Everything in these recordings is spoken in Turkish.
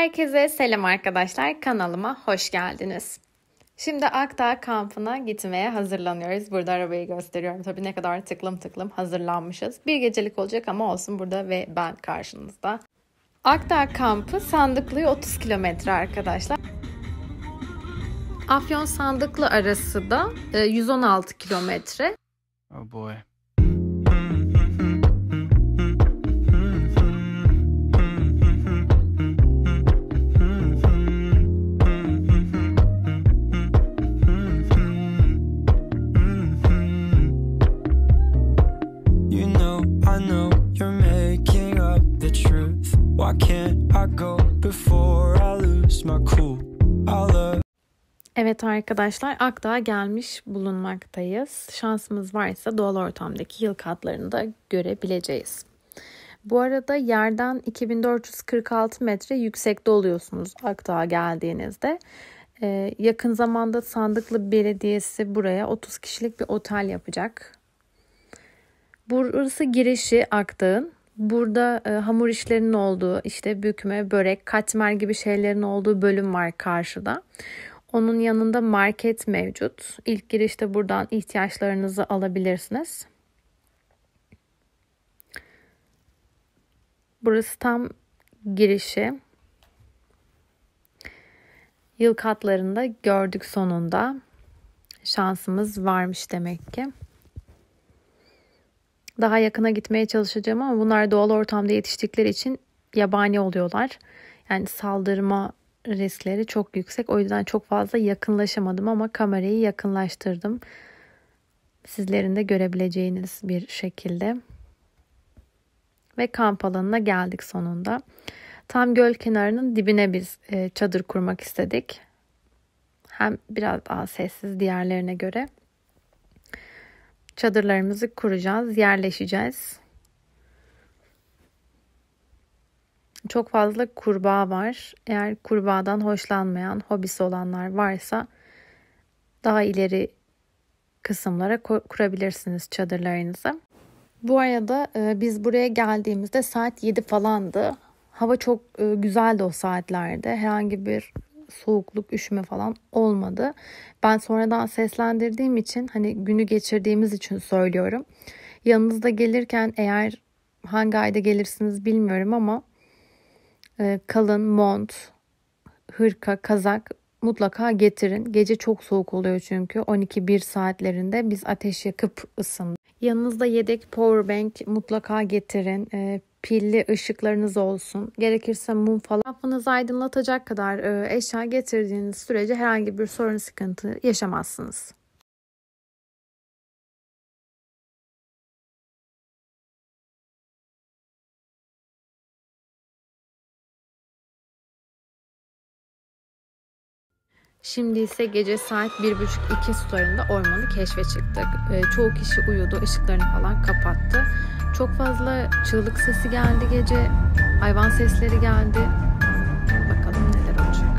Herkese selam arkadaşlar. Kanalıma hoş geldiniz. Şimdi Akdağ kampına gitmeye hazırlanıyoruz. Burada arabayı gösteriyorum. Tabii ne kadar tıklım tıklım hazırlanmışız. Bir gecelik olacak ama olsun burada ve ben karşınızda. Akdağ kampı Sandıklı'ya 30 kilometre arkadaşlar. Afyon Sandıklı arası da 116 kilometre. Oh boy. Evet arkadaşlar, Akdağ'a gelmiş bulunmaktayız. Şansımız varsa doğal ortamdaki yılkı da görebileceğiz. Bu arada yerden 2446 metre yüksekte oluyorsunuz Akdağ'a geldiğinizde. Yakın zamanda Sandıklı Belediyesi buraya 30 kişilik bir otel yapacak. Burası girişi Akdağ'ın. Burada hamur işlerinin olduğu, işte bükme, börek, katmer gibi şeylerin olduğu bölüm var karşıda. Onun yanında market mevcut. İlk girişte buradan ihtiyaçlarınızı alabilirsiniz. Burası tam girişi. Yılkı atlarını da gördük sonunda. Şansımız varmış demek ki. Daha yakına gitmeye çalışacağım ama bunlar doğal ortamda yetiştikleri için yabani oluyorlar. Yani saldırma riskleri çok yüksek. O yüzden çok fazla yakınlaşamadım ama kamerayı yakınlaştırdım. Sizlerin de görebileceğiniz bir şekilde. Ve kamp alanına geldik sonunda. Tam göl kenarının dibine biz çadır kurmak istedik. Hem biraz daha sessiz diğerlerine göre. Çadırlarımızı kuracağız, yerleşeceğiz. Çok fazla kurbağa var. Eğer kurbağadan hoşlanmayan, hobisi olanlar varsa daha ileri kısımlara kurabilirsiniz çadırlarınızı. Bu arada biz buraya geldiğimizde saat 7 falandı. Hava çok güzeldi o saatlerde. Herhangi bir soğukluk, üşüme falan olmadı. Ben sonradan seslendirdiğim için, hani günü geçirdiğimiz için söylüyorum. Yanınızda gelirken, eğer hangi ayda gelirsiniz bilmiyorum ama kalın mont, hırka, kazak mutlaka getirin. Gece çok soğuk oluyor çünkü 12-1 saatlerinde biz ateş yakıp ısındık. Yanınızda yedek powerbank mutlaka getirin. Pilli ışıklarınız olsun. Gerekirse mum falan. Kafanızı aydınlatacak kadar eşya getirdiğiniz sürece herhangi bir sorun, sıkıntı yaşamazsınız. Şimdi ise gece saat 1.30-2 sularında ormanı keşfe çıktık. Çoğu kişi uyudu, ışıklarını falan kapattı. Çok fazla çığlık sesi geldi gece, hayvan sesleri geldi. Bakalım neler olacak.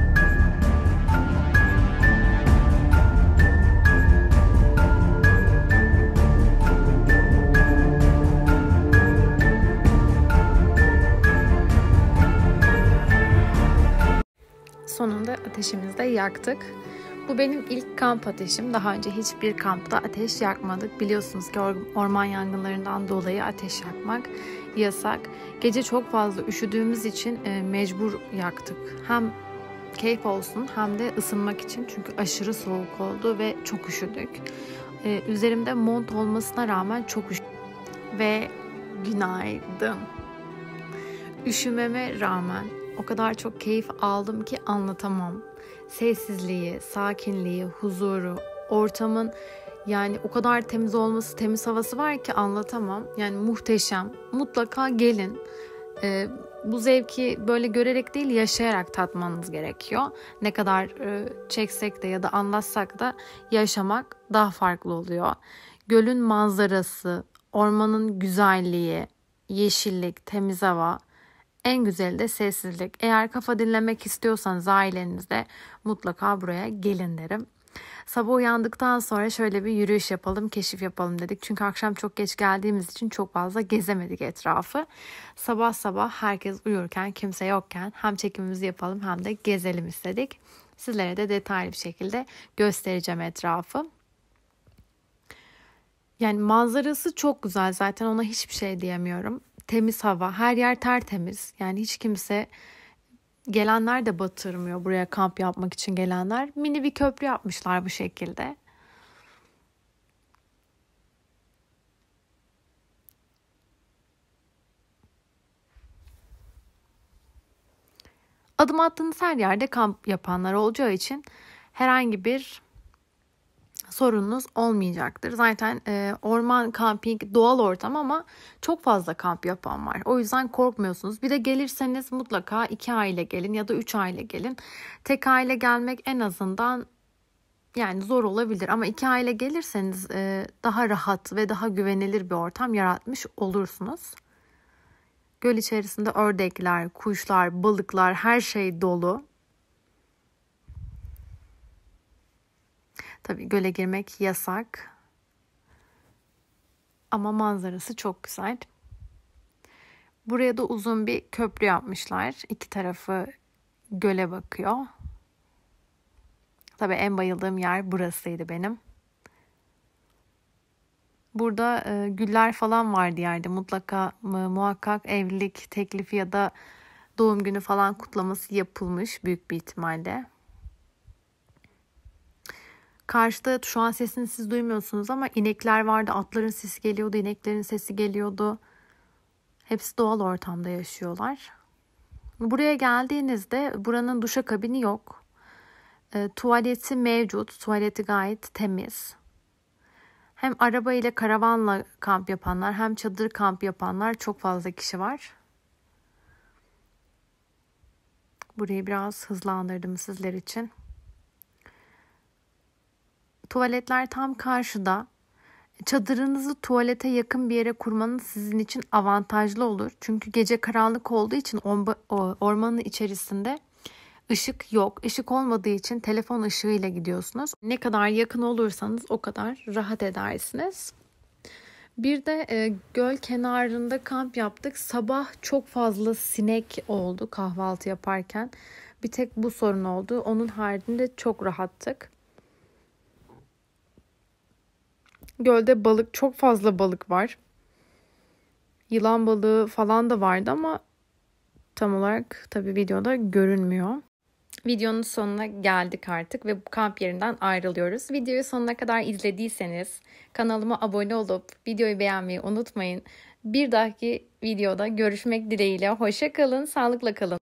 Sonunda ateşimizi de yaktık. Bu benim ilk kamp ateşim. Daha önce hiçbir kampta ateş yakmadık. Biliyorsunuz ki orman yangınlarından dolayı ateş yakmak yasak. Gece çok fazla üşüdüğümüz için mecbur yaktık. Hem keyif olsun hem de ısınmak için. Çünkü aşırı soğuk oldu ve çok üşüdük. Üzerimde mont olmasına rağmen çok üşüdüm. Ve günaydın. Üşümeme rağmen o kadar çok keyif aldım ki anlatamam. Sessizliği, sakinliği, huzuru, ortamın yani o kadar temiz olması, temiz havası var ki anlatamam. Yani muhteşem. Mutlaka gelin. Bu zevki böyle görerek değil, yaşayarak tatmanız gerekiyor. Ne kadar çeksek de ya da anlatsak da yaşamak daha farklı oluyor. Gölün manzarası, ormanın güzelliği, yeşillik, temiz hava. En güzeli de sessizlik. Eğer kafa dinlemek istiyorsanız ailenizle mutlaka buraya gelin derim. Sabah uyandıktan sonra şöyle bir yürüyüş yapalım, keşif yapalım dedik. Çünkü akşam çok geç geldiğimiz için çok fazla gezemedik etrafı. Sabah sabah herkes uyurken, kimse yokken hem çekimimizi yapalım hem de gezelim istedik. Sizlere de detaylı bir şekilde göstereceğim etrafı. Yani manzarası çok güzel, zaten ona hiçbir şey diyemiyorum. Temiz hava, her yer tertemiz. Yani hiç kimse, gelenler de batırmıyor, buraya kamp yapmak için gelenler. Mini bir köprü yapmışlar bu şekilde. Adım attığınız her yerde kamp yapanlar olacağı için herhangi bir sorununuz olmayacaktır. Zaten orman kamping doğal ortam ama çok fazla kamp yapan var. O yüzden korkmuyorsunuz. Bir de gelirseniz mutlaka 2 aile gelin ya da 3 aile gelin. Tek aile gelmek en azından yani zor olabilir ama 2 aile gelirseniz daha rahat ve daha güvenilir bir ortam yaratmış olursunuz. Göl içerisinde ördekler, kuşlar, balıklar, her şey dolu. Tabii göle girmek yasak. Ama manzarası çok güzel. Buraya da uzun bir köprü yapmışlar. İki tarafı göle bakıyor. Tabii en bayıldığım yer burasıydı benim. Burada güller falan vardı yerde. Mutlaka muhakkak evlilik teklifi ya da doğum günü falan kutlaması yapılmış büyük bir ihtimalle. Karşıda şu an sesini siz duymuyorsunuz ama inekler vardı. Atların sesi geliyordu, ineklerin sesi geliyordu. Hepsi doğal ortamda yaşıyorlar. Buraya geldiğinizde buranın duşakabini yok. Tuvaleti mevcut. Tuvaleti gayet temiz. Hem araba ile karavanla kamp yapanlar hem çadır kamp yapanlar çok fazla kişi var. Burayı biraz hızlandırdım sizler için. Tuvaletler tam karşıda. Çadırınızı tuvalete yakın bir yere kurmanız sizin için avantajlı olur. Çünkü gece karanlık olduğu için ormanın içerisinde ışık yok. Işık olmadığı için telefon ışığıyla gidiyorsunuz. Ne kadar yakın olursanız o kadar rahat edersiniz. Bir de göl kenarında kamp yaptık. Sabah çok fazla sinek oldu kahvaltı yaparken. Bir tek bu sorun oldu. Onun haricinde çok rahattık. Gölde balık, çok fazla balık var. Yılan balığı falan da vardı ama tam olarak tabii videoda görünmüyor. Videonun sonuna geldik artık ve bu kamp yerinden ayrılıyoruz. Videoyu sonuna kadar izlediyseniz kanalıma abone olup videoyu beğenmeyi unutmayın. Bir dahaki videoda görüşmek dileğiyle. Hoşça kalın, sağlıkla kalın.